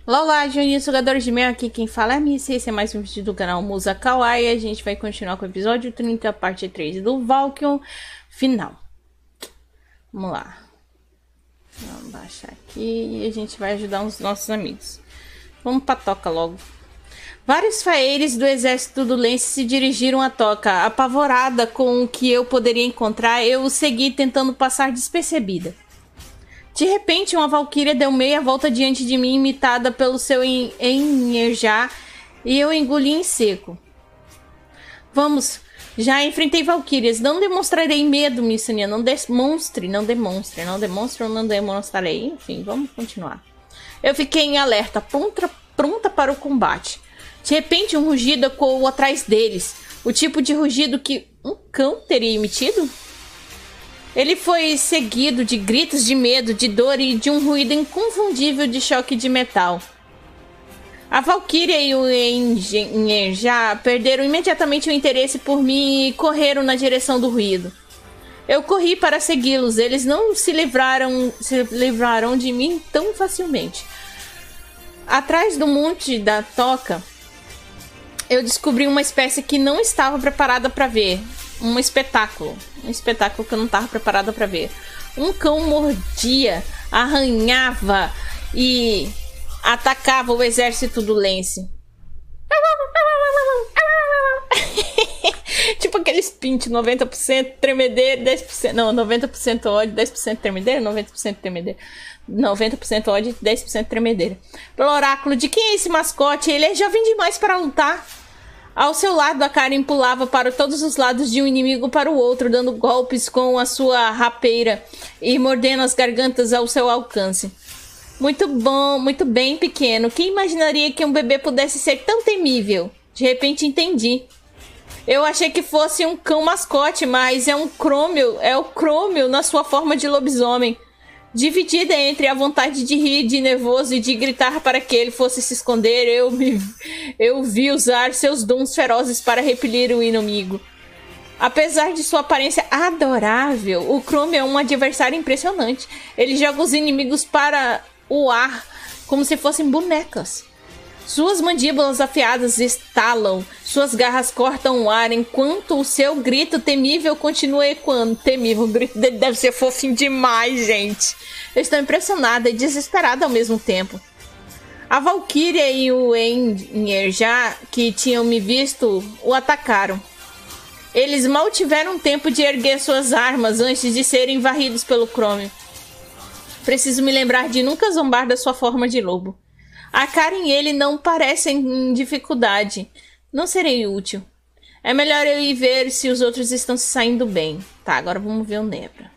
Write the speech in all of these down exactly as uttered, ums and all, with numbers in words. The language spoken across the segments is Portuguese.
Olá, Juninho, jogadores de mel, aqui quem fala é a Missy, esse é mais um vídeo do canal Musa Kawaii. A gente vai continuar com o episódio trinta, parte três do Valkion final. Vamos lá. Vamos baixar aqui e a gente vai ajudar os nossos amigos. Vamos pra toca logo. Vários faeires do exército do Lance se dirigiram à toca. Apavorada com o que eu poderia encontrar, eu o segui tentando passar despercebida. De repente, uma valquíria deu meia volta diante de mim, imitada pelo seu Enherjar, e eu engoli em seco. Vamos, já enfrentei valquírias. Não demonstrarei medo, Missania. Não demonstre, não demonstre, não demonstre ou não demonstrarei. Enfim, vamos continuar. Eu fiquei em alerta, pronta, pronta para o combate. De repente, um rugido ecoou atrás deles. O tipo de rugido que um cão teria emitido? Ele foi seguido de gritos de medo, de dor e de um ruído inconfundível de choque de metal. A Valkyria e o Enherjar perderam imediatamente o interesse por mim e correram na direção do ruído. Eu corri para segui-los. Eles não se livraram, se livraram de mim tão facilmente. Atrás do monte da toca, eu descobri uma espécie que não estava preparada para ver. Um espetáculo. Um espetáculo que eu não estava preparada para ver. Um cão mordia, arranhava e atacava o exército do Lance. Tipo aqueles pint, noventa por cento tremedeiro, dez por cento... Não, noventa por cento ódio, dez por cento tremedeiro, noventa por cento tremedeiro. noventa por cento ódio, dez por cento tremedeiro. Pelo oráculo, de quem é esse mascote? Ele é jovem demais para lutar. Ao seu lado, a Karen pulava para todos os lados de um inimigo para o outro, dando golpes com a sua rapeira e mordendo as gargantas ao seu alcance. Muito bom, muito bem, pequeno. Quem imaginaria que um bebê pudesse ser tão temível? De repente entendi. Eu achei que fosse um cão mascote, mas é um crômio, é o crômio na sua forma de lobisomem. Dividida entre a vontade de rir, de nervoso e de gritar para que ele fosse se esconder, eu, me, eu vi usar seus dons ferozes para repelir o inimigo. Apesar de sua aparência adorável, o Chrome é um adversário impressionante. Ele joga os inimigos para o ar como se fossem bonecas. Suas mandíbulas afiadas estalam, suas garras cortam o ar, enquanto o seu grito temível continua ecoando. Temível, o grito dele deve ser fofinho demais, gente. Eu estou impressionada e desesperada ao mesmo tempo. A Valkyria e o Enherjar, que tinham me visto, o atacaram. Eles mal tiveram tempo de erguer suas armas antes de serem varridos pelo Chrome. Preciso me lembrar de nunca zombar da sua forma de lobo. A Karen e ele não parecem em dificuldade. Não serei útil. É melhor eu ir ver se os outros estão se saindo bem. Tá, agora vamos ver o Nebra.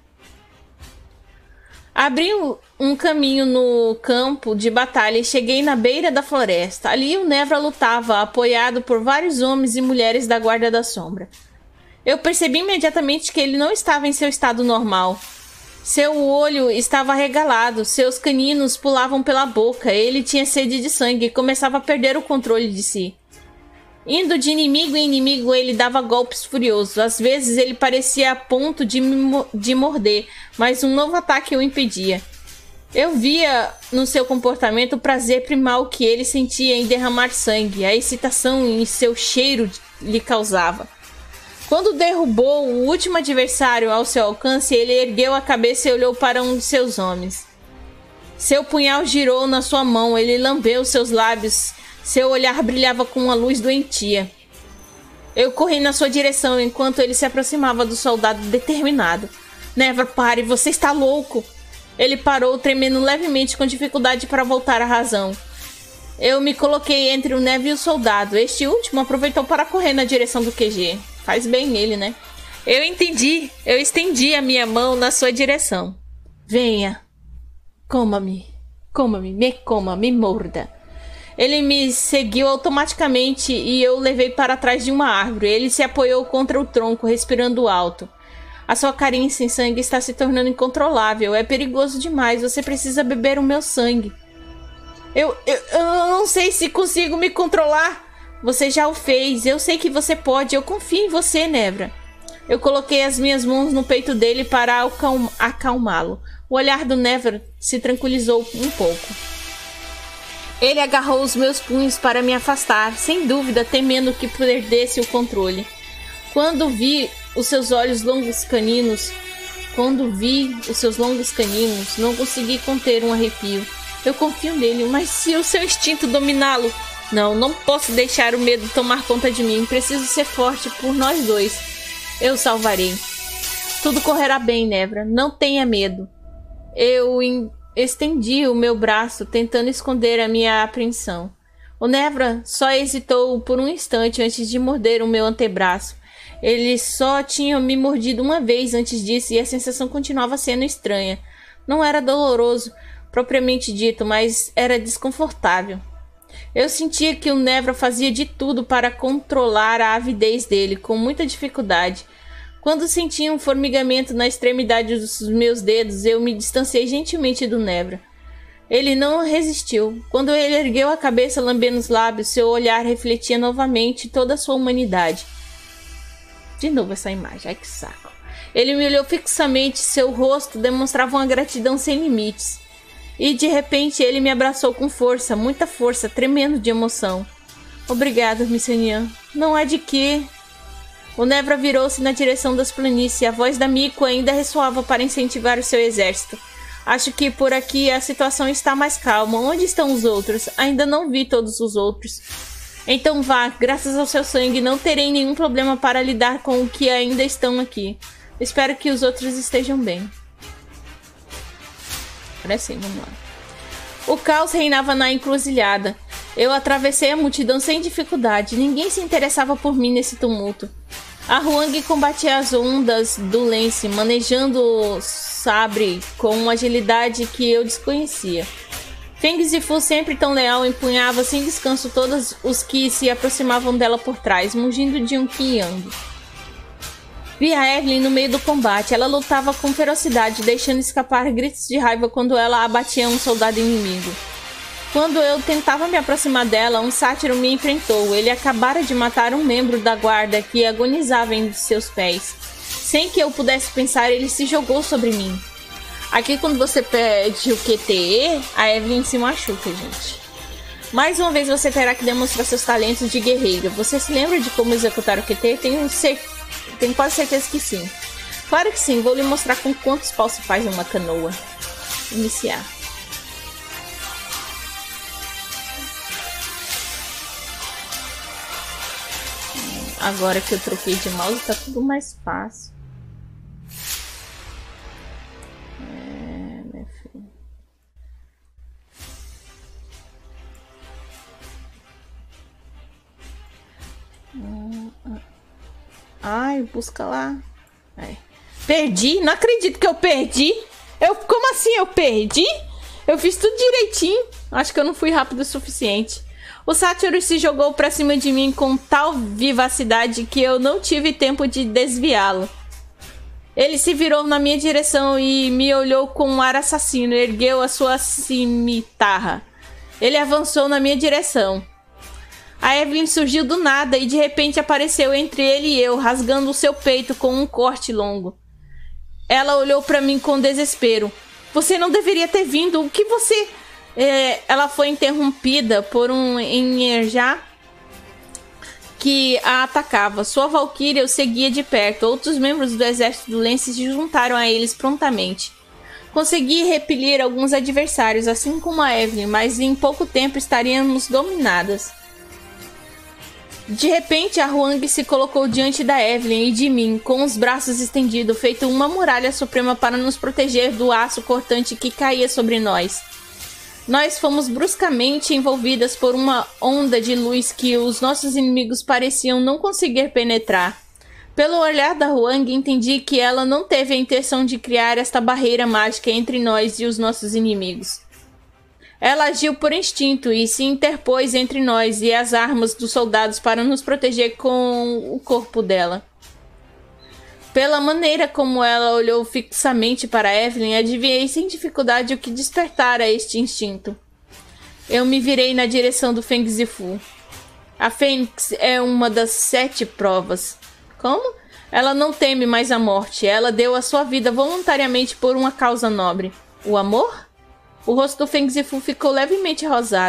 Abri um caminho no campo de batalha e cheguei na beira da floresta. Ali o Nebra lutava, apoiado por vários homens e mulheres da Guarda da Sombra. Eu percebi imediatamente que ele não estava em seu estado normal. Seu olho estava arregalado, seus caninos pulavam pela boca, ele tinha sede de sangue e começava a perder o controle de si. Indo de inimigo em inimigo, ele dava golpes furiosos. Às vezes ele parecia a ponto de, me de morder, mas um novo ataque o impedia. Eu via no seu comportamento o prazer primal que ele sentia em derramar sangue, a excitação em seu cheiro lhe causava. Quando derrubou o último adversário ao seu alcance, ele ergueu a cabeça e olhou para um de seus homens. Seu punhal girou na sua mão, ele lambeu seus lábios, seu olhar brilhava com uma luz doentia. Eu corri na sua direção enquanto ele se aproximava do soldado determinado. Nebra, pare, você está louco! Ele parou, tremendo levemente com dificuldade para voltar à razão. Eu me coloquei entre o Neve e o soldado. Este último aproveitou para correr na direção do Q G. Faz bem ele, né? Eu entendi. Eu estendi a minha mão na sua direção. Venha. Coma-me. Coma-me. Me coma. Me morda. Ele me seguiu automaticamente e eu o levei para trás de uma árvore. Ele se apoiou contra o tronco, respirando alto. A sua carinha sem sangue está se tornando incontrolável. É perigoso demais. Você precisa beber o meu sangue. Eu, eu, eu não sei se consigo me controlar. Você já o fez. Eu sei que você pode. Eu confio em você, Nebra. Eu coloquei as minhas mãos no peito dele para acalmá-lo. O olhar do Nebra se tranquilizou um pouco. Ele agarrou os meus punhos para me afastar, sem dúvida temendo que perdesse o controle. Quando vi os seus olhos longos caninos, quando vi os seus longos caninos, não consegui conter um arrepio. Eu confio nele, mas se o seu instinto dominá-lo... Não, não posso deixar o medo tomar conta de mim. Preciso ser forte por nós dois. Eu o salvarei. Tudo correrá bem, Nevra. Não tenha medo. Eu estendi o meu braço, tentando esconder a minha apreensão. O Nevra só hesitou por um instante antes de morder o meu antebraço. Ele só tinha me mordido uma vez antes disso e a sensação continuava sendo estranha. Não era doloroso, propriamente dito, mas era desconfortável. Eu sentia que o Nevra fazia de tudo para controlar a avidez dele, com muita dificuldade. Quando senti um formigamento na extremidade dos meus dedos, eu me distanciei gentilmente do Nevra. Ele não resistiu. Quando ele ergueu a cabeça lambendo os lábios, seu olhar refletia novamente toda a sua humanidade. De novo essa imagem, ai que saco. Ele me olhou fixamente, seu rosto demonstrava uma gratidão sem limites. E de repente ele me abraçou com força, muita força, tremendo de emoção. Obrigado, Missanian. Não há de quê. O Nevra virou-se na direção das planícies e a voz da Miko ainda ressoava para incentivar o seu exército. Acho que por aqui a situação está mais calma. Onde estão os outros? Ainda não vi todos os outros. Então vá, graças ao seu sangue não terei nenhum problema para lidar com o que ainda estão aqui. Espero que os outros estejam bem. Parece sim, vamos lá. O caos reinava na encruzilhada. Eu atravessei a multidão sem dificuldade. Ninguém se interessava por mim nesse tumulto. A Huang combatia as ondas do Lance, manejando o sabre com uma agilidade que eu desconhecia. Feng Zifu, sempre tão leal, empunhava sem descanso todos os que se aproximavam dela por trás, mugindo de um Qiyang. Vi a Evelyn no meio do combate. Ela lutava com ferocidade, deixando escapar gritos de raiva quando ela abatia um soldado inimigo. Quando eu tentava me aproximar dela, um sátiro me enfrentou. Ele acabara de matar um membro da guarda que agonizava em seus pés. Sem que eu pudesse pensar, ele se jogou sobre mim. Aqui, quando você perde o Q T E, a Evelyn se machuca, gente. Mais uma vez, você terá que demonstrar seus talentos de guerreiro. Você se lembra de como executar o Q T E? Tenho certeza. Tenho quase certeza que sim. Claro que sim, vou lhe mostrar com quantos paus se faz uma canoa. Iniciar. Agora que eu troquei de mouse, tá tudo mais fácil. É, meu filho. Hum, hum. Ai, busca lá. Ai. Perdi? Não acredito que eu perdi. Eu, como assim eu perdi? Eu fiz tudo direitinho. Acho que eu não fui rápido o suficiente. O sátiro se jogou pra cima de mim com tal vivacidade que eu não tive tempo de desviá-lo. Ele se virou na minha direção e me olhou com um ar assassino. Ergueu a sua cimitarra. Ele avançou na minha direção. A Evelyn surgiu do nada e de repente apareceu entre ele e eu, rasgando o seu peito com um corte longo. Ela olhou para mim com desespero. Você não deveria ter vindo. O que você... É, ela foi interrompida por um Enherjar que a atacava. Sua valquíria o seguia de perto. Outros membros do exército do Lance se juntaram a eles prontamente. Consegui repelir alguns adversários, assim como a Evelyn, mas em pouco tempo estaríamos dominadas. De repente, a Huang se colocou diante da Evelyn e de mim, com os braços estendidos, feito uma muralha suprema para nos proteger do aço cortante que caía sobre nós. Nós fomos bruscamente envolvidas por uma onda de luz que os nossos inimigos pareciam não conseguir penetrar. Pelo olhar da Huang, entendi que ela não teve a intenção de criar esta barreira mágica entre nós e os nossos inimigos. Ela agiu por instinto e se interpôs entre nós e as armas dos soldados para nos proteger com o corpo dela. Pela maneira como ela olhou fixamente para Evelyn, adivinhei sem dificuldade o que despertara este instinto. Eu me virei na direção do Feng Zifu. A Fênix é uma das sete provas. Como? Ela não teme mais a morte. Ela deu a sua vida voluntariamente por uma causa nobre. O amor? O rosto do Feng Zifu ficou levemente rosado.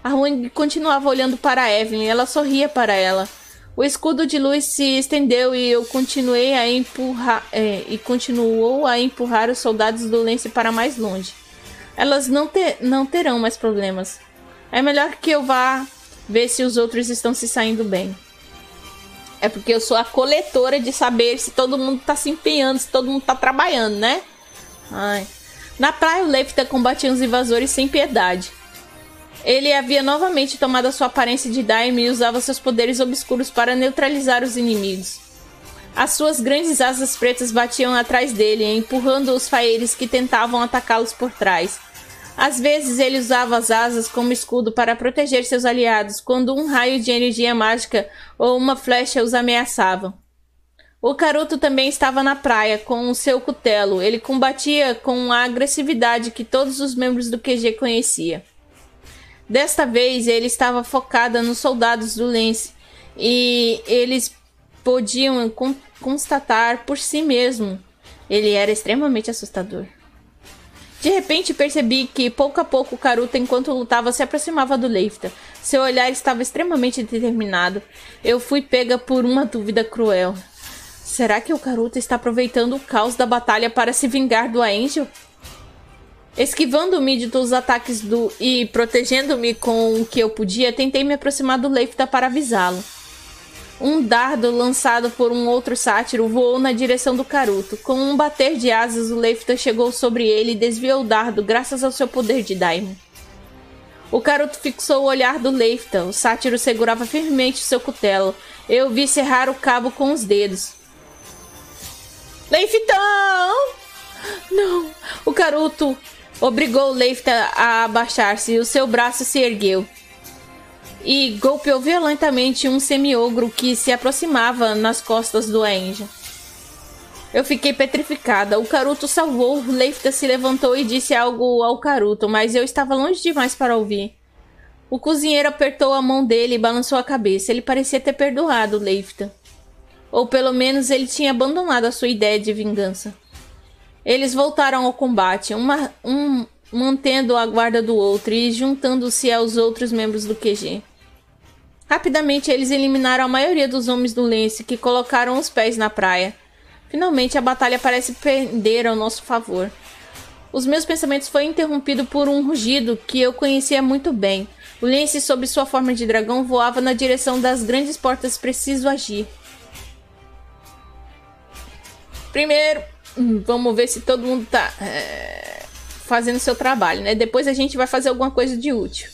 A Wang continuava olhando para Evelyn. Ela sorria para ela. O escudo de luz se estendeu e eu continuei a empurrar é, e continuou a empurrar os soldados do Lance para mais longe. Elas não, te, não terão mais problemas. É melhor que eu vá ver se os outros estão se saindo bem. É porque eu sou a coletora de saber se todo mundo está se empenhando, se todo mundo está trabalhando, né? Ai. Na praia, o Leifta combatia os invasores sem piedade. Ele havia novamente tomado a sua aparência de Daime e usava seus poderes obscuros para neutralizar os inimigos. As suas grandes asas pretas batiam atrás dele, empurrando os faeires que tentavam atacá-los por trás. Às vezes ele usava as asas como escudo para proteger seus aliados quando um raio de energia mágica ou uma flecha os ameaçavam. O Karuto também estava na praia com o seu cutelo. Ele combatia com a agressividade que todos os membros do Q G conheciam. Desta vez, ele estava focado nos soldados do Lance e eles podiam con constatar por si mesmo. Ele era extremamente assustador. De repente, percebi que, pouco a pouco, o Karuto, enquanto lutava, se aproximava do Leifta. Seu olhar estava extremamente determinado. Eu fui pega por uma dúvida cruel. Será que o Karuto está aproveitando o caos da batalha para se vingar do Angel? Esquivando-me de todos os ataques do e protegendo-me com o que eu podia, tentei me aproximar do Leifta para avisá-lo. Um dardo lançado por um outro sátiro voou na direção do Karuto. Com um bater de asas, o Leifta chegou sobre ele e desviou o dardo graças ao seu poder de Daimon. O Karuto fixou o olhar do Leifta. O sátiro segurava firmemente seu cutelo. Eu vi cerrar o cabo com os dedos. Leiftão! Não! O Karuto obrigou o Leifta a abaixar-se e o seu braço se ergueu. E golpeou violentamente um semi-ogro que se aproximava nas costas do Angel. Eu fiquei petrificada. O Karuto salvou. O Leifta se levantou e disse algo ao Karuto, mas eu estava longe demais para ouvir. O cozinheiro apertou a mão dele e balançou a cabeça. Ele parecia ter perdoado o Leifta. Ou pelo menos ele tinha abandonado a sua ideia de vingança. Eles voltaram ao combate, uma, um mantendo a guarda do outro e juntando-se aos outros membros do Q G. Rapidamente eles eliminaram a maioria dos homens do Lance que colocaram os pés na praia. Finalmente a batalha parece pender ao nosso favor. Os meus pensamentos foram interrompidos por um rugido que eu conhecia muito bem. O Lance, sob sua forma de dragão, voava na direção das grandes portas. Preciso agir. Primeiro, vamos ver se todo mundo tá é, fazendo seu trabalho, né? Depois a gente vai fazer alguma coisa de útil.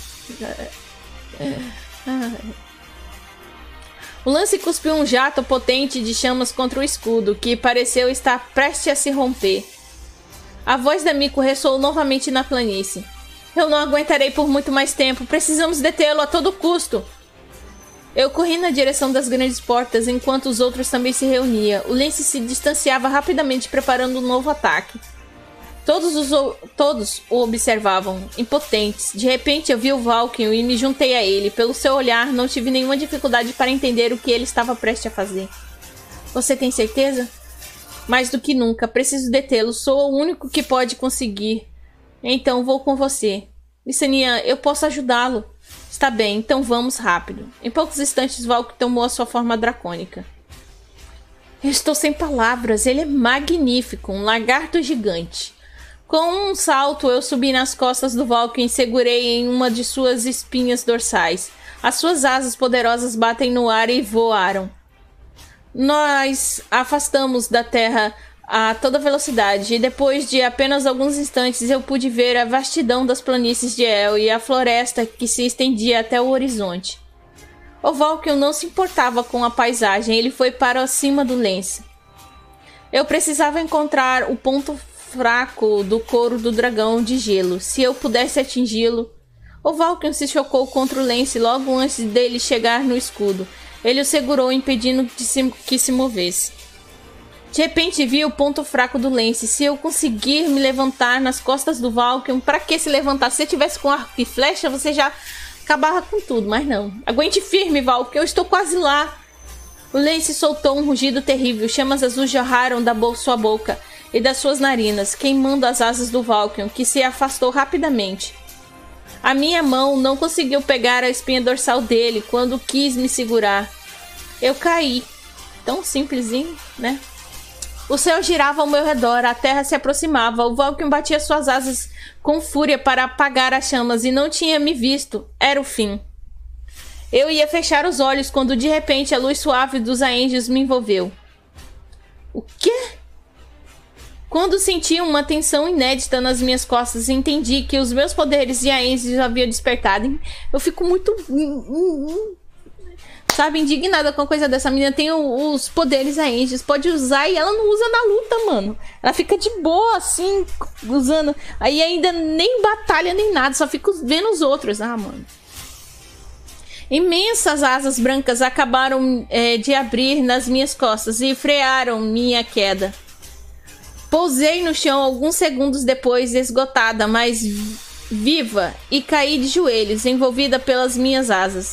O Lance cuspiu um jato potente de chamas contra o escudo, que pareceu estar prestes a se romper. A voz da Miko ressoou novamente na planície. Eu não aguentarei por muito mais tempo. Precisamos detê-lo a todo custo. Eu corri na direção das grandes portas, enquanto os outros também se reuniam. O Lance se distanciava rapidamente, preparando um novo ataque. Todos, os, todos o observavam, impotentes. De repente, eu vi o Valkyrie e me juntei a ele. Pelo seu olhar, não tive nenhuma dificuldade para entender o que ele estava prestes a fazer. Você tem certeza? Mais do que nunca, preciso detê-lo. Sou o único que pode conseguir. Então, vou com você. Lissania, eu posso ajudá-lo. Está bem, então vamos rápido. Em poucos instantes, Valkyrie tomou a sua forma dracônica. Eu estou sem palavras. Ele é magnífico, um lagarto gigante. Com um salto, eu subi nas costas do Valkyrie e segurei em uma de suas espinhas dorsais. As suas asas poderosas batem no ar e voaram. Nós afastamos da terra a toda velocidade, e depois de apenas alguns instantes eu pude ver a vastidão das planícies de El e a floresta que se estendia até o horizonte. O Valkyrie não se importava com a paisagem, ele foi para cima do Lance. Eu precisava encontrar o ponto fraco do couro do dragão de gelo. Se eu pudesse atingi-lo... O Valkyrie se chocou contra o Lance logo antes dele chegar no escudo. Ele o segurou, impedindo de se, que se movesse. De repente vi o ponto fraco do Lance. Se eu conseguir me levantar nas costas do Valkyrie... Pra que se levantar? Se você tivesse com arco e flecha, você já acabava com tudo. Mas não. Aguente firme, Valkyrie. Eu estou quase lá. O Lance soltou um rugido terrível. Chamas azuis jorraram da bo sua boca e das suas narinas, queimando as asas do Valkyrie, que se afastou rapidamente. A minha mão não conseguiu pegar a espinha dorsal dele quando quis me segurar. Eu caí. Tão simplesinho, né? O céu girava ao meu redor, a terra se aproximava. O Valkyrie batia suas asas com fúria para apagar as chamas e não tinha me visto. Era o fim. Eu ia fechar os olhos quando de repente a luz suave dos Aengios me envolveu. O quê? Quando senti uma tensão inédita nas minhas costas e entendi que os meus poderes de Aengios haviam despertado, eu fico muito... Sabe, indignada com a coisa dessa. A menina tem o, os poderes Aengios, pode usar e ela não usa na luta, mano. Ela fica de boa, assim, usando. Aí ainda nem batalha nem nada, só fica vendo os outros. Ah, mano. Imensas asas brancas acabaram é, de abrir nas minhas costas e frearam minha queda. Pousei no chão alguns segundos depois, esgotada, mas viva, e caí de joelhos, envolvida pelas minhas asas.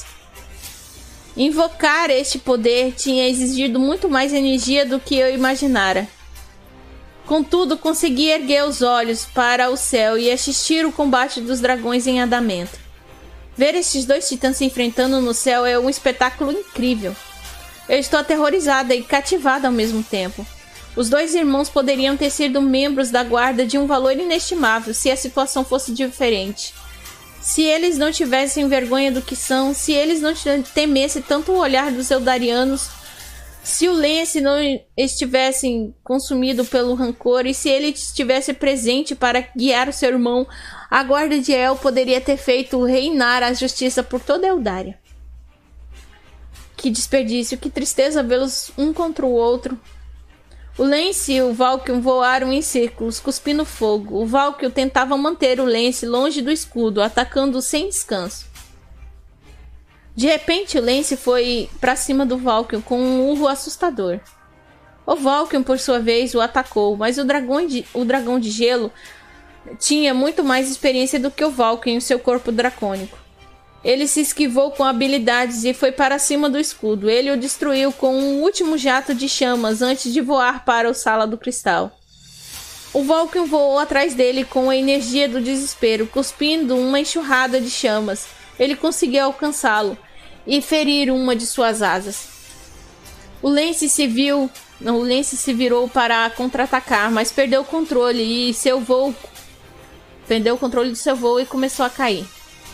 Invocar este poder tinha exigido muito mais energia do que eu imaginara. Contudo, consegui erguer os olhos para o céu e assistir o combate dos dragões em andamento. Ver estes dois titãs se enfrentando no céu é um espetáculo incrível. Eu estou aterrorizada e cativada ao mesmo tempo. Os dois irmãos poderiam ter sido membros da guarda de um valor inestimável se a situação fosse diferente. Se eles não tivessem vergonha do que são, se eles não temessem tanto o olhar dos Eldarianos, se o Lance não estivesse consumido pelo rancor e se ele estivesse presente para guiar o seu irmão, a guarda de El poderia ter feito reinar a justiça por toda a Eldária. Que desperdício, que tristeza vê-los um contra o outro. O Lance e o Valkyrie voaram em círculos, cuspindo fogo. O Valkyrie tentava manter o Lance longe do escudo, atacando-o sem descanso. De repente, o Lance foi para cima do Valkyrie com um urro assustador. O Valkyrie, por sua vez, o atacou, mas o dragão de, o dragão de gelo tinha muito mais experiência do que o Valkyrie em seu corpo dracônico. Ele se esquivou com habilidades e foi para cima do escudo. Ele o destruiu com um último jato de chamas antes de voar para a Sala do Cristal. O Valkyrie voou atrás dele com a energia do desespero, cuspindo uma enxurrada de chamas. Ele conseguiu alcançá-lo e ferir uma de suas asas. O Lance se viu, não, o Lance se virou para contra-atacar, mas perdeu o controle e seu voo perdeu o controle do seu voo e começou a cair.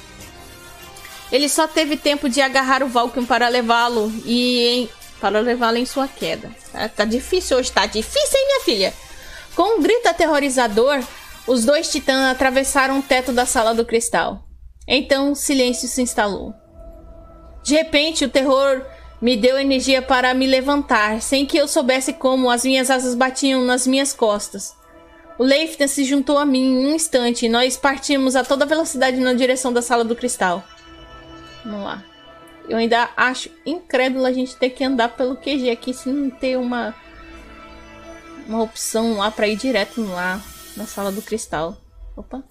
Ele só teve tempo de agarrar o Valkyrie para levá-lo e em, para levá-lo em sua queda. Tá, tá difícil hoje, tá difícil, hein, minha filha? Com um grito aterrorizador, os dois titãs atravessaram o teto da Sala do Cristal. Então, silêncio se instalou. De repente, o terror me deu energia para me levantar, sem que eu soubesse como as minhas asas batiam nas minhas costas. O Leifton se juntou a mim em um instante e nós partimos a toda velocidade na direção da Sala do Cristal. Vamos lá. Eu ainda acho incrédulo a gente ter que andar pelo Q G aqui se não ter uma uma opção lá para ir direto lá na Sala do Cristal. Opa.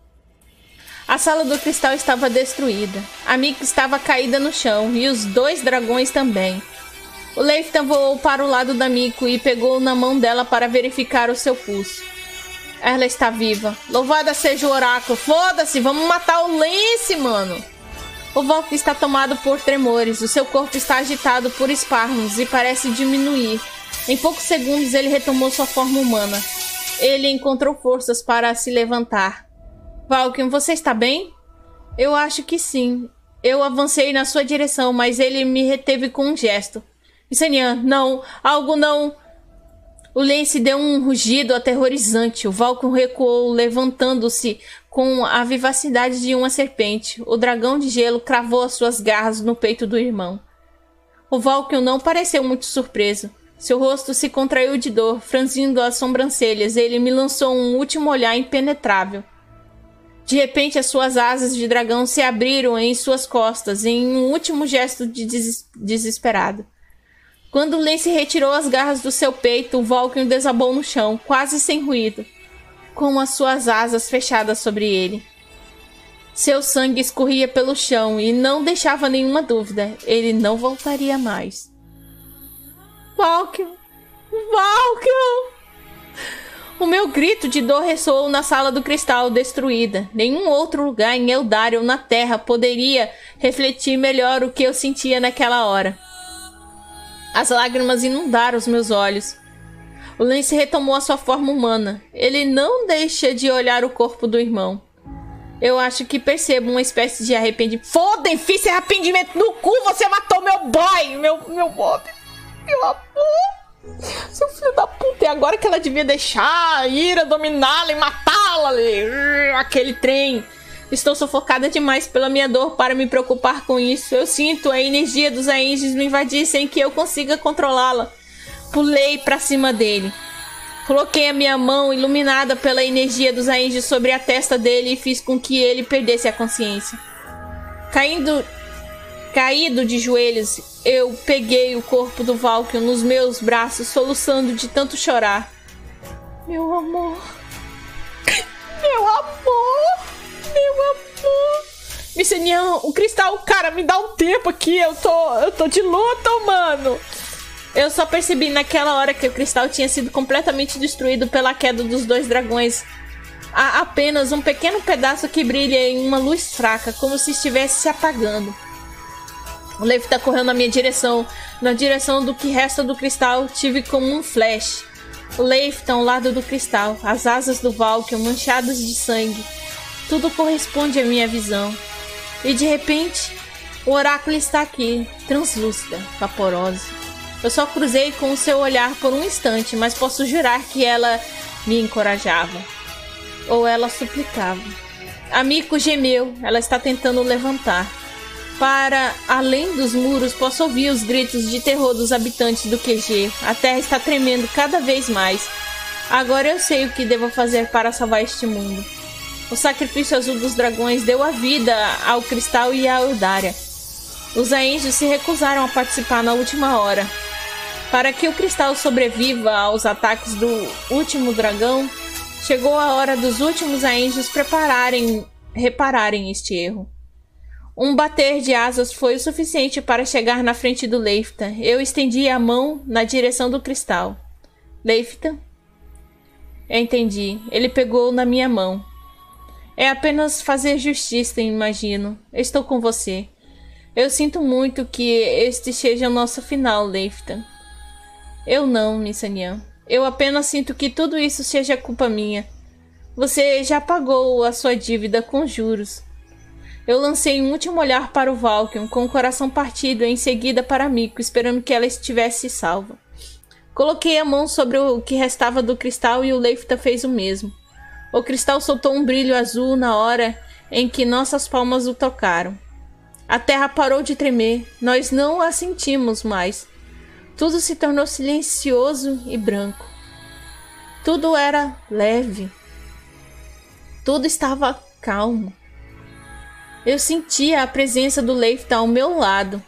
A Sala do Cristal estava destruída. A Mica estava caída no chão e os dois dragões também. O Leifton voou para o lado da Miko e pegou na mão dela para verificar o seu pulso. Ela está viva. Louvada seja o oráculo. Foda-se, vamos matar o Lance, mano. O Valkyrie está tomado por tremores, o seu corpo está agitado por espasmos e parece diminuir. Em poucos segundos ele retomou sua forma humana. Ele encontrou forças para se levantar. Valkyrie, você está bem? Eu acho que sim. Eu avancei na sua direção, mas ele me reteve com um gesto. Visanian, não, algo não... O Lance deu um rugido aterrorizante. O Valkyrie recuou, levantando-se com a vivacidade de uma serpente. O dragão de gelo cravou as suas garras no peito do irmão. O Valkyrie não pareceu muito surpreso. Seu rosto se contraiu de dor, franzindo as sobrancelhas. Ele me lançou um último olhar impenetrável. De repente, as suas asas de dragão se abriram em suas costas, em um último gesto de des desesperado. Quando Lance retirou as garras do seu peito, o Valkyrie desabou no chão, quase sem ruído, com as suas asas fechadas sobre ele. Seu sangue escorria pelo chão e não deixava nenhuma dúvida. Ele não voltaria mais. Valkyrie! Valkyrie! O meu grito de dor ressoou na sala do cristal destruída. Nenhum outro lugar em Eldária ou na Terra poderia refletir melhor o que eu sentia naquela hora. As lágrimas inundaram os meus olhos. O Lance retomou a sua forma humana. Ele não deixa de olhar o corpo do irmão. Eu acho que percebo uma espécie de arrependimento. Foda, enfia esse arrependimento no cu! Você matou meu boy! Meu, meu boy! Meu amor! Seu filho da puta! E agora que ela devia deixar a ira dominá-la e matá-la! Aquele trem! Estou sufocada demais pela minha dor para me preocupar com isso. Eu sinto a energia dos Aenges me invadir sem que eu consiga controlá-la. Pulei para cima dele. Coloquei a minha mão iluminada pela energia dos Aenges sobre a testa dele e fiz com que ele perdesse a consciência. Caindo, caído de joelhos, eu peguei o corpo do Valkyrie nos meus braços, soluçando de tanto chorar. Meu amor. Meu amor. Meu amor. Missanian, o cristal, cara, me dá um tempo aqui. Eu tô, eu tô de luta, mano. Eu só percebi naquela hora que o cristal tinha sido completamente destruído pela queda dos dois dragões. Há apenas um pequeno pedaço que brilha em uma luz fraca, como se estivesse se apagando. O Leifta correu na minha direção. Na direção do que resta do cristal, tive como um flash. O Leifta ao lado do cristal, as asas do Valkyrie manchadas de sangue. Tudo corresponde à minha visão. E de repente, o oráculo está aqui, translúcida, vaporosa. Eu só cruzei com o seu olhar por um instante, mas posso jurar que ela me encorajava. Ou ela suplicava. A Miko gemeu, ela está tentando levantar. Para além dos muros, posso ouvir os gritos de terror dos habitantes do Q G. A terra está tremendo cada vez mais. Agora eu sei o que devo fazer para salvar este mundo. O sacrifício azul dos dragões deu a vida ao cristal e à Eldária. Os Aenges se recusaram a participar na última hora. Para que o cristal sobreviva aos ataques do último dragão, chegou a hora dos últimos Aenges prepararem, repararem este erro. Um bater de asas foi o suficiente para chegar na frente do Leifta. Eu estendi a mão na direção do cristal. Leifta? Eu entendi. Ele pegou na minha mão. É apenas fazer justiça, imagino. Estou com você. Eu sinto muito que este seja o nosso final, Leifta. Eu não, Missanian. Eu apenas sinto que tudo isso seja culpa minha. Você já pagou a sua dívida com juros. Eu lancei um último olhar para o Valkyrie, com o coração partido, e em seguida para Miko, esperando que ela estivesse salva. Coloquei a mão sobre o que restava do cristal e o Leifta fez o mesmo. O cristal soltou um brilho azul na hora em que nossas palmas o tocaram. A terra parou de tremer. Nós não a sentimos mais. Tudo se tornou silencioso e branco. Tudo era leve. Tudo estava calmo. Eu sentia a presença do Leifta ao meu lado.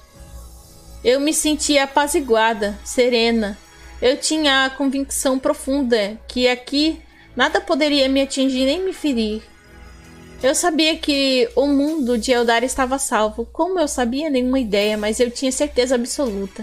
Eu me sentia apaziguada, serena. Eu tinha a convicção profunda que aqui nada poderia me atingir nem me ferir. Eu sabia que o mundo de Eldária estava salvo. Como eu sabia? Nenhuma ideia, mas eu tinha certeza absoluta.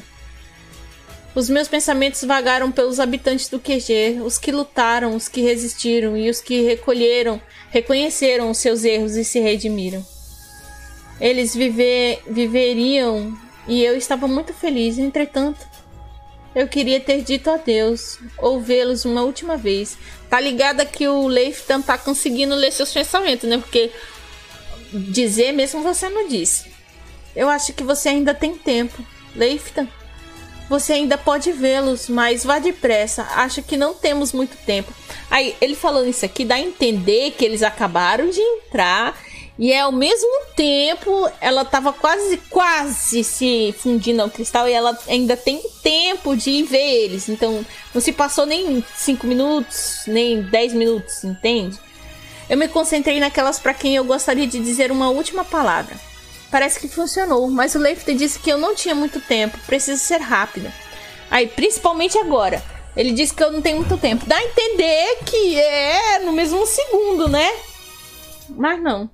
Os meus pensamentos vagaram pelos habitantes do Q G, os que lutaram, os que resistiram e os que recolheram, reconheceram os seus erros e se redimiram. Eles viver, viveriam e eu estava muito feliz. Entretanto, eu queria ter dito adeus ou vê-los uma última vez. Tá ligada que o Leifta tá conseguindo ler seus pensamentos, né? Porque dizer mesmo você não disse. Eu acho que você ainda tem tempo, Leifta. Você ainda pode vê-los, mas vá depressa. Acho que não temos muito tempo. Aí, ele falando isso aqui, dá a entender que eles acabaram de entrar. E é ao mesmo tempo, ela tava quase, quase se fundindo ao cristal. E ela ainda tem tempo de ver eles. Então, não se passou nem cinco minutos, nem dez minutos, entende? Eu me concentrei naquelas para quem eu gostaria de dizer uma última palavra. Parece que funcionou, mas o Leifta disse que eu não tinha muito tempo, preciso ser rápida. Aí, principalmente agora, ele disse que eu não tenho muito tempo. Dá a entender que é no mesmo segundo, né? Mas não.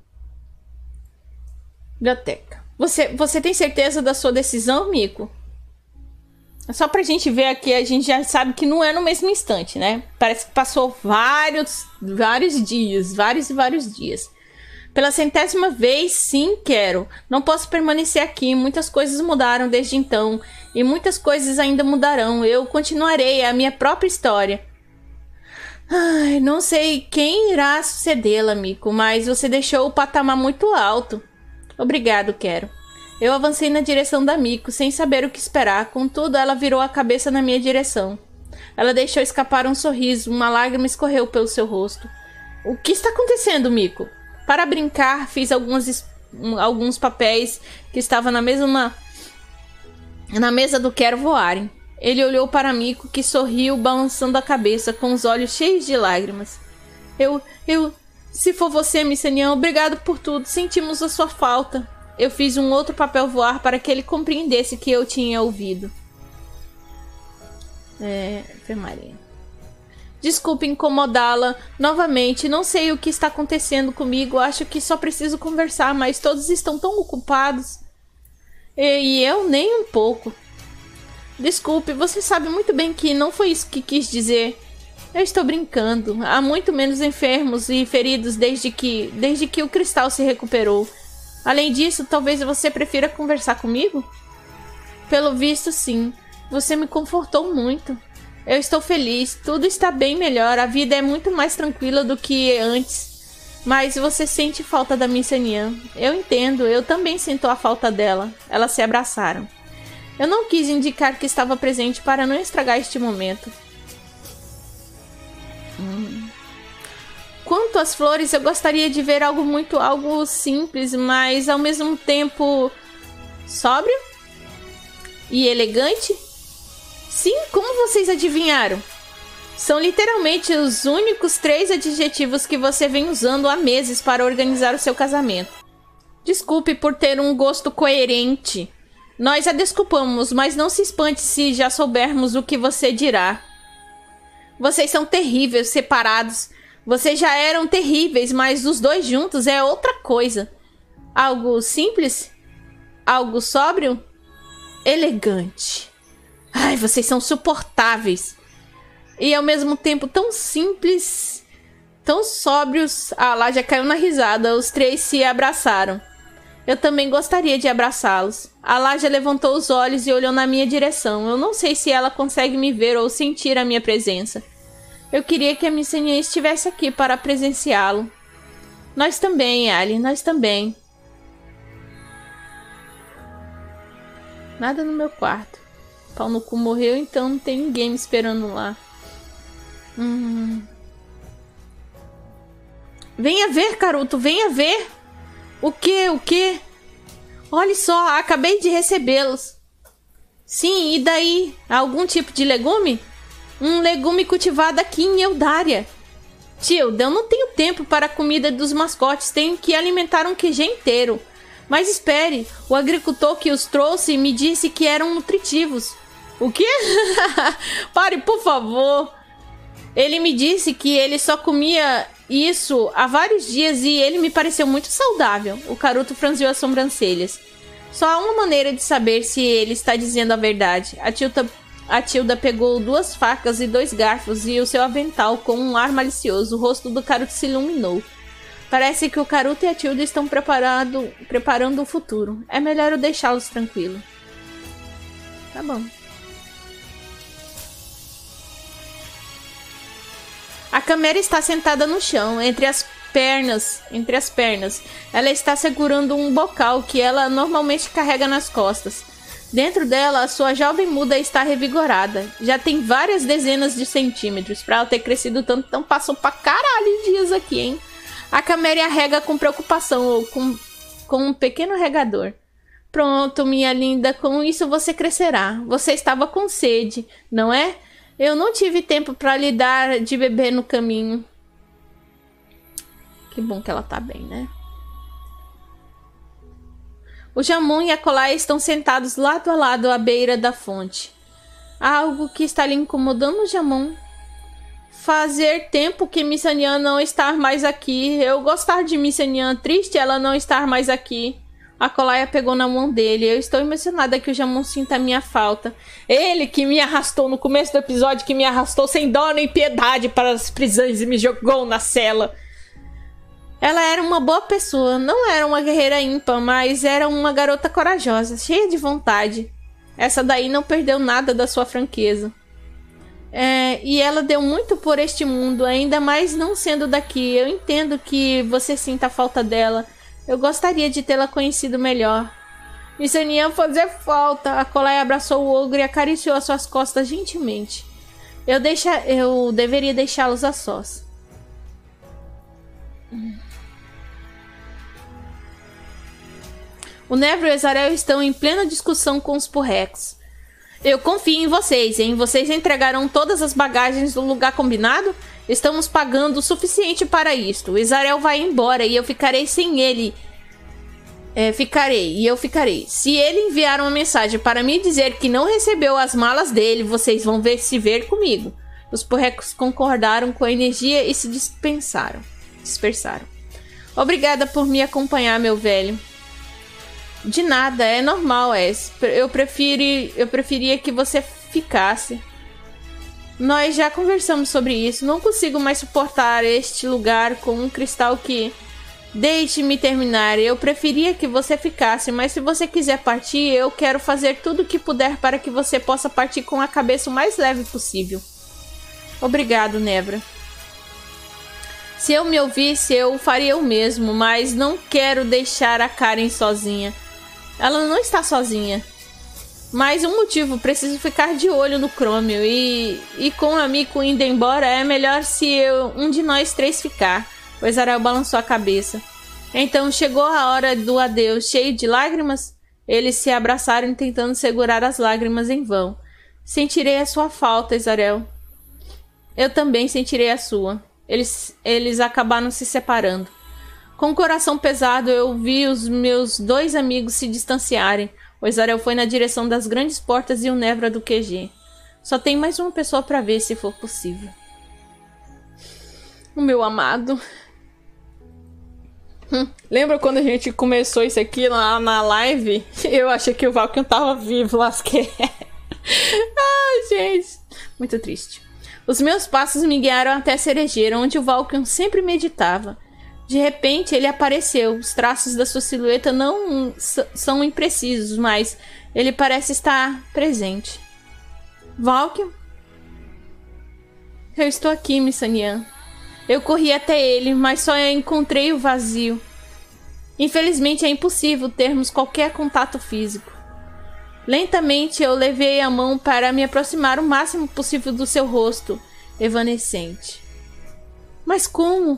Biblioteca. Você, você tem certeza da sua decisão, Miko? Só pra gente ver aqui, a gente já sabe que não é no mesmo instante, né? Parece que passou vários, vários dias, vários e vários dias. Pela centésima vez, sim, quero. Não posso permanecer aqui. Muitas coisas mudaram desde então. E muitas coisas ainda mudarão. Eu continuarei a minha própria história. Ai, não sei quem irá sucedê-la, Miko, mas você deixou o patamar muito alto. Obrigado, quero. Eu avancei na direção da Miko, sem saber o que esperar. Contudo, ela virou a cabeça na minha direção. Ela deixou escapar um sorriso. Uma lágrima escorreu pelo seu rosto. O que está acontecendo, Miko? Para brincar, fiz algumas, alguns papéis que estavam na mesma na mesa do Quero voarem. Ele olhou para Miko, que sorriu, balançando a cabeça, com os olhos cheios de lágrimas. Eu, eu, se for você, Missanian, obrigado por tudo. Sentimos a sua falta. Eu fiz um outro papel voar para que ele compreendesse que eu tinha ouvido. É, enfermaria. Desculpe incomodá-la novamente. Não sei o que está acontecendo comigo. Acho que só preciso conversar, mas todos estão tão ocupados. E, e eu nem um pouco. Desculpe, você sabe muito bem que não foi isso que quis dizer. Eu estou brincando. Há muito menos enfermos e feridos desde que, desde que o cristal se recuperou. Além disso, talvez você prefira conversar comigo? Pelo visto, sim. Você me confortou muito. Eu estou feliz. Tudo está bem melhor. A vida é muito mais tranquila do que antes. Mas você sente falta da Missanian. Eu entendo. Eu também sinto a falta dela. Elas se abraçaram. Eu não quis indicar que estava presente para não estragar este momento. Hum. Quanto às flores, eu gostaria de ver algo muito, algo simples, mas ao mesmo tempo sóbrio e elegante. Sim, como vocês adivinharam? São literalmente os únicos três adjetivos que você vem usando há meses para organizar o seu casamento. Desculpe por ter um gosto coerente. Nós a desculpamos, mas não se espante se já soubermos o que você dirá. Vocês são terríveis, separados. Vocês já eram terríveis, mas os dois juntos é outra coisa. Algo simples? Algo sóbrio? Elegante. Ai, vocês são suportáveis. E ao mesmo tempo tão simples, tão sóbrios. Ah, lá já caiu na risada. Os três se abraçaram. Eu também gostaria de abraçá-los. A Laja levantou os olhos e olhou na minha direção. Eu não sei se ela consegue me ver ou sentir a minha presença. Eu queria que a Missanian estivesse aqui para presenciá-lo. Nós também, Ali, nós também. Nada no meu quarto. Pau no cu morreu, então não tem ninguém me esperando lá. Hum. Venha ver, Karuto, venha ver. O que, o que? Olha só, acabei de recebê-los. Sim, e daí? Algum tipo de legume? Um legume cultivado aqui em Eldária. Tilda, eu não tenho tempo para a comida dos mascotes. Tenho que alimentar um Q G inteiro. Mas espere, o agricultor que os trouxe me disse que eram nutritivos. O quê? Pare, por favor. Ele me disse que ele só comia isso há vários dias e ele me pareceu muito saudável. O Karuto franziu as sobrancelhas. Só há uma maneira de saber se ele está dizendo a verdade. A Tilda, a Tilda pegou duas facas e dois garfos e o seu avental com um ar malicioso. O rosto do Karuto se iluminou. Parece que o Karuto e a Tilda estão preparado, preparando o futuro. É melhor eu deixá-los tranquilos. Tá bom. A Camera está sentada no chão, entre as pernas, entre as pernas. Ela está segurando um bocal que ela normalmente carrega nas costas. Dentro dela, a sua jovem muda está revigorada. Já tem várias dezenas de centímetros. Para ela ter crescido tanto, então passou pra caralho de dias aqui, hein? A Camera rega com preocupação, ou com, com um pequeno regador. Pronto, minha linda, com isso você crescerá. Você estava com sede, não é? Eu não tive tempo para lhe dar de beber no caminho. Que bom que ela tá bem, né? O Jamon e a Colai estão sentados lado a lado à beira da fonte. Há algo que está lhe incomodando, o Jamon? Fazer tempo que Missanian não estar mais aqui. Eu gostar de Missanian. Triste ela não estar mais aqui. A Colaia pegou na mão dele. Eu estou emocionada que o Jamon sinta a minha falta. Ele que me arrastou no começo do episódio, que me arrastou sem dó nem piedade para as prisões e me jogou na cela. Ela era uma boa pessoa. Não era uma guerreira ímpar, mas era uma garota corajosa, cheia de vontade. Essa daí não perdeu nada da sua franqueza. É, e ela deu muito por este mundo, ainda mais não sendo daqui. Eu entendo que você sinta a falta dela. Eu gostaria de tê-la conhecido melhor. Missanian fazer falta. A Colaia abraçou o ogro e acariciou as suas costas gentilmente. Eu, deixa... Eu deveria deixá-los a sós. O Nevro e o Ezarel estão em plena discussão com os Purrecos. Eu confio em vocês, hein? Vocês entregaram todas as bagagens no lugar combinado? Estamos pagando o suficiente para isto. O Ezarel vai embora e eu ficarei sem ele. É, ficarei, e eu ficarei. Se ele enviar uma mensagem para me dizer que não recebeu as malas dele, vocês vão ver se ver comigo. Os Purrecos concordaram com a energia e se dispensaram. Dispersaram. Obrigada por me acompanhar, meu velho. De nada, é normal, Es. Eu, preferi, eu preferia que você ficasse. Nós já conversamos sobre isso. Não consigo mais suportar este lugar com um cristal que... Deixe-me terminar. Eu preferia que você ficasse, mas se você quiser partir, eu quero fazer tudo o que puder para que você possa partir com a cabeça o mais leve possível. Obrigado, Nebra. Se eu me ouvisse, eu faria o mesmo, mas não quero deixar a Karen sozinha. Ela não está sozinha. Mais um motivo, preciso ficar de olho no Cromwell. E, e com o amigo indo embora, é melhor se eu, um de nós três ficar. O Ezarel balançou a cabeça. Então chegou a hora do adeus, cheio de lágrimas. Eles se abraçaram tentando segurar as lágrimas em vão. Sentirei a sua falta, Ezarel. Eu também sentirei a sua. Eles, eles acabaram se separando. Com o coração pesado, eu vi os meus dois amigos se distanciarem. O Ezarel foi na direção das grandes portas e o Nevra do Q G. Só tem mais uma pessoa para ver, se for possível. O meu amado. Hum, lembra quando a gente começou isso aqui na, na live? Eu achei que o Valkyrie tava vivo, lasquei. Ai, gente. Muito triste. Os meus passos me guiaram até a cerejeira, onde o Valkyrie sempre meditava. De repente, ele apareceu. Os traços da sua silhueta não são imprecisos, mas ele parece estar presente. Valkyrie? Eu estou aqui, Missanian. Eu corri até ele, mas só encontrei o vazio. Infelizmente, é impossível termos qualquer contato físico. Lentamente, eu levei a mão para me aproximar o máximo possível do seu rosto evanescente. Mas como?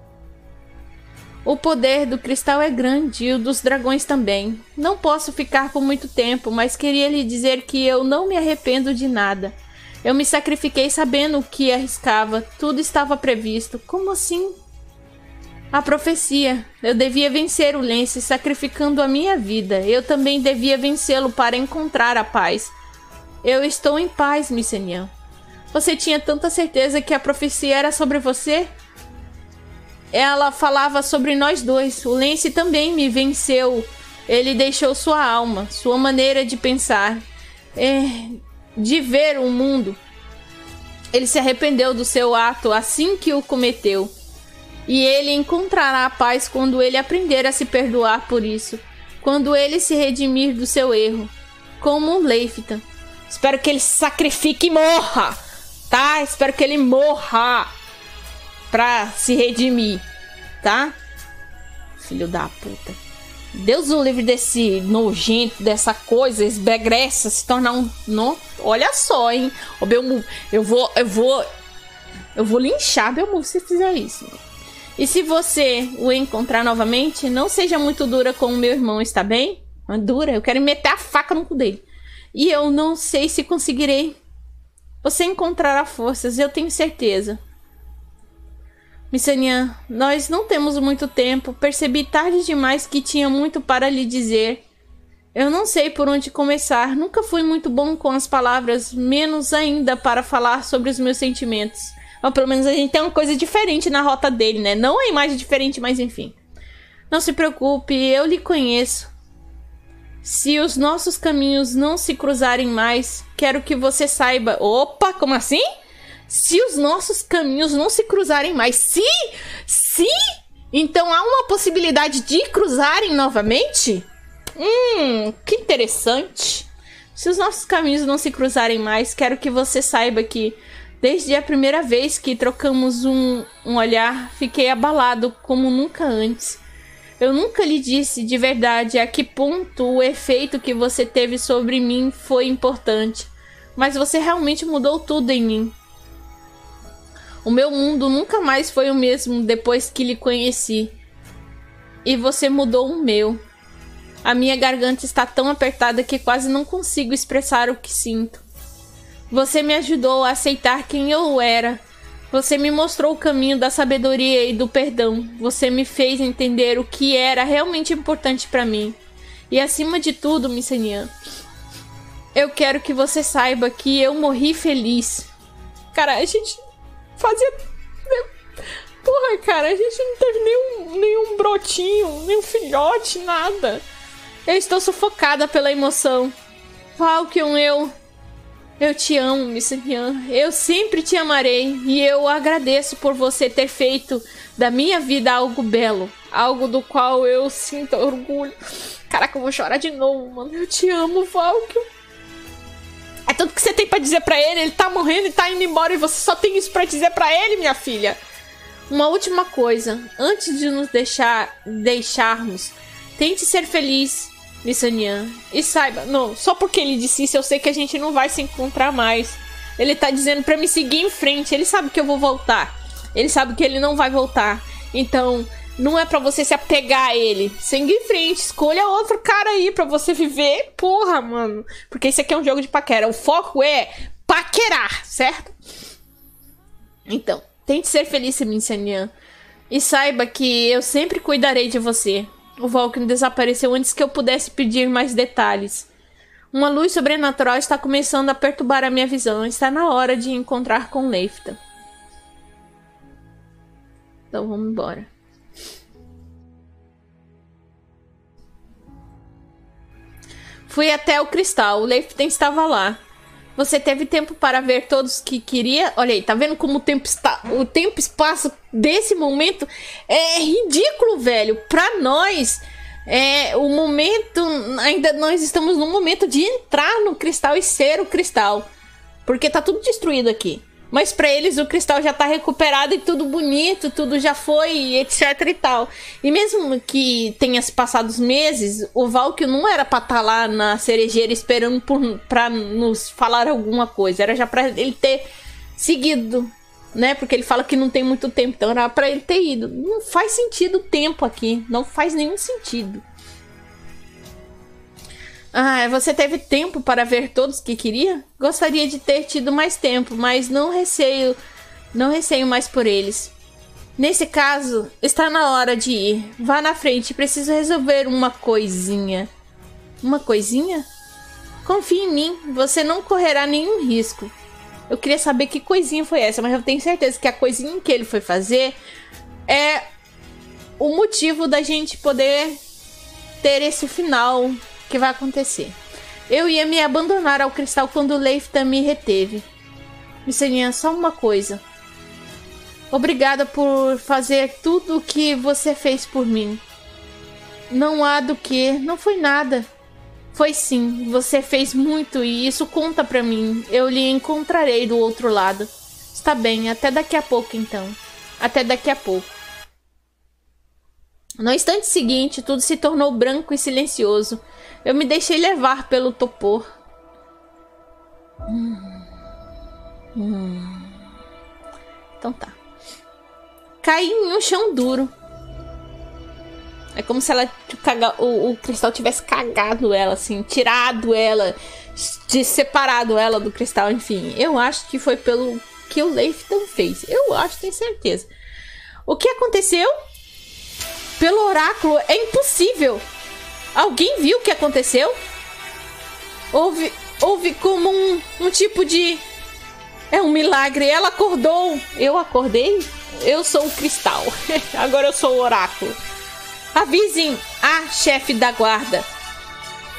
O poder do cristal é grande e o dos dragões também. Não posso ficar por muito tempo, mas queria lhe dizer que eu não me arrependo de nada. Eu me sacrifiquei sabendo o que arriscava. Tudo estava previsto. Como assim? A profecia. Eu devia vencer o Lance, sacrificando a minha vida. Eu também devia vencê-lo para encontrar a paz. Eu estou em paz, Missanian. Você tinha tanta certeza que a profecia era sobre você? Ela falava sobre nós dois. O Lance também me venceu. Ele deixou sua alma, sua maneira de pensar, é, de ver o mundo. Ele se arrependeu do seu ato assim que o cometeu. E ele encontrará a paz quando ele aprender a se perdoar por isso. Quando ele se redimir do seu erro. Como um Leifton. Espero que ele se sacrifique e morra. Tá? Espero que ele morra. Pra se redimir. Tá? Filho da puta. Deus o livre desse nojento, dessa coisa, esbegressa, se tornar um... Não, olha só, hein? O Belmu, eu vou, eu vou... Eu vou linchar Belmu se fizer isso. E se você o encontrar novamente, não seja muito dura com o meu irmão, está bem? Dura? Eu quero meter a faca no cu dele. E eu não sei se conseguirei. Você encontrará forças, eu tenho certeza. Missanian, nós não temos muito tempo. Percebi tarde demais que tinha muito para lhe dizer. Eu não sei por onde começar. Nunca fui muito bom com as palavras, menos ainda para falar sobre os meus sentimentos. Ou pelo menos a gente tem uma coisa diferente na rota dele, né? Não a imagem diferente, mas enfim. Não se preocupe, eu lhe conheço. Se os nossos caminhos não se cruzarem mais, quero que você saiba... Opa, como assim? Se os nossos caminhos não se cruzarem mais. Se? Se? Então há uma possibilidade de cruzarem novamente? Hum, que interessante. Se os nossos caminhos não se cruzarem mais, quero que você saiba que, desde a primeira vez que trocamos um, um olhar, fiquei abalado como nunca antes. Eu nunca lhe disse de verdade a que ponto o efeito que você teve sobre mim foi importante. Mas você realmente mudou tudo em mim. O meu mundo nunca mais foi o mesmo depois que lhe conheci. E você mudou o meu. A minha garganta está tão apertada que quase não consigo expressar o que sinto. Você me ajudou a aceitar quem eu era. Você me mostrou o caminho da sabedoria e do perdão. Você me fez entender o que era realmente importante para mim. E acima de tudo, Missanian, eu quero que você saiba que eu morri feliz. Cara, a gente fazia... Porra, cara, a gente não teve nenhum, nenhum brotinho, nenhum filhote, nada. Eu estou sufocada pela emoção. Falcon, eu... Eu te amo, Missanian. Eu sempre te amarei. E eu agradeço por você ter feito da minha vida algo belo. Algo do qual eu sinto orgulho. Caraca, eu vou chorar de novo, mano. Eu te amo, Falcon. É tudo que você tem pra dizer pra ele. Ele tá morrendo e tá indo embora. E você só tem isso pra dizer pra ele, minha filha. Uma última coisa. Antes de nos deixar, deixarmos, tente ser feliz, Missanian. E saiba, não, só porque ele disse isso, eu sei que a gente não vai se encontrar mais. Ele tá dizendo pra me seguir em frente. Ele sabe que eu vou voltar. Ele sabe que ele não vai voltar. Então, não é pra você se apegar a ele. Segue em frente, escolha outro cara aí pra você viver. Porra, mano. Porque esse aqui é um jogo de paquera. O foco é paquerar, certo? Então, tente ser feliz, Missanian. E saiba que eu sempre cuidarei de você. O Vulcan desapareceu antes que eu pudesse pedir mais detalhes. Uma luz sobrenatural está começando a perturbar a minha visão. Está na hora de encontrar com Leifta. Então vamos embora. Fui até o cristal. O Leifta estava lá. Você teve tempo para ver todos que queria? Olha aí, tá vendo como o tempo está, o tempo e espaço desse momento é ridículo, velho. Pra nós, é o momento, ainda nós estamos no momento de entrar no cristal e ser o cristal, porque tá tudo destruído aqui. Mas pra eles o cristal já tá recuperado e tudo bonito, tudo já foi, etc e tal. E mesmo que tenha se passado os meses, o Valkyrie não era pra estar lá na cerejeira esperando por, pra nos falar alguma coisa. Era já pra ele ter seguido, né? Porque ele fala que não tem muito tempo, então era pra ele ter ido. Não faz sentido o tempo aqui, não faz nenhum sentido. Ah, você teve tempo para ver todos que queria? Gostaria de ter tido mais tempo, mas não receio, não receio mais por eles. Nesse caso, está na hora de ir. Vá na frente, preciso resolver uma coisinha. Uma coisinha? Confie em mim, você não correrá nenhum risco. Eu queria saber que coisinha foi essa, mas eu tenho certeza que a coisinha que ele foi fazer é o motivo da gente poder ter esse final que vai acontecer. Eu ia me abandonar ao cristal quando Leifta me reteve. Missanian, só uma coisa. Obrigada por fazer tudo o que você fez por mim. Não há do que, não foi nada. Foi sim, você fez muito e isso conta pra mim. Eu lhe encontrarei do outro lado. Está bem, até daqui a pouco então. Até daqui a pouco. No instante seguinte, tudo se tornou branco e silencioso. Eu me deixei levar pelo topor. Hum. Hum. Então tá. Caí em um chão duro. É como se ela caga, o, o cristal tivesse cagado ela, assim, tirado ela, de separado ela do cristal, enfim. Eu acho que foi pelo que o Leifton fez. Eu acho, tenho certeza. O que aconteceu? Pelo oráculo é impossível. Alguém viu o que aconteceu? Houve, houve como um, um tipo de... É um milagre. Ela acordou. Eu acordei? Eu sou o cristal. Agora eu sou o oráculo. Avisem a chefe da guarda.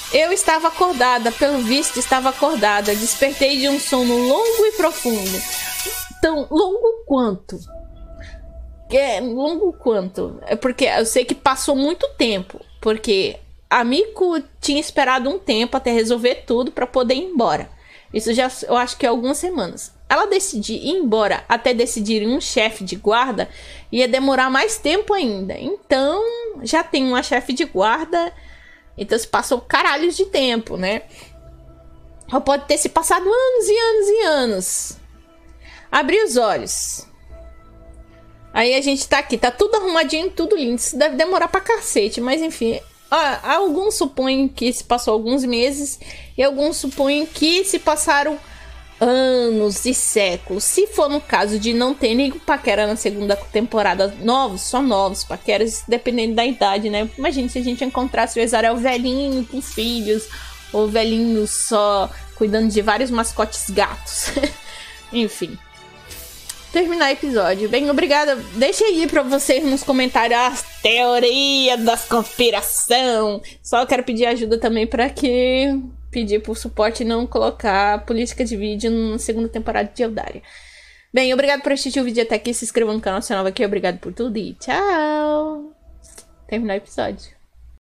Eu estava acordada, pelo visto estava acordada. Despertei de um sono longo e profundo. Tão longo quanto? É, longo quanto? É porque eu sei que passou muito tempo. Porque a Miko tinha esperado um tempo até resolver tudo para poder ir embora. Isso já, eu acho que é algumas semanas. Ela decidir ir embora até decidir um chefe de guarda ia demorar mais tempo ainda. Então, já tem uma chefe de guarda. Então, se passou caralhos de tempo, né? Ou pode ter se passado anos e anos e anos. Abri os olhos. Aí a gente tá aqui. Tá tudo arrumadinho, tudo lindo. Isso deve demorar pra cacete. Mas, enfim. Ó, alguns supõem que se passou alguns meses. E alguns supõem que se passaram anos e séculos. Se for no caso de não ter nenhum paquera na segunda temporada, novos, só novos paqueras, dependendo da idade, né? Imagina se a gente encontrasse o Ezarel velhinho com filhos, ou velhinho só cuidando de vários mascotes gatos. Enfim. Terminar o episódio. Bem, obrigada. Deixa aí pra vocês nos comentários as teorias da conspiração. Só quero pedir ajuda também pra que... pedir por suporte e não colocar política de vídeo na segunda temporada de Eldaria. Bem, obrigado por assistir o vídeo até aqui. Se inscreva no canal se é novo aqui. Obrigado por tudo e tchau. Terminar o episódio.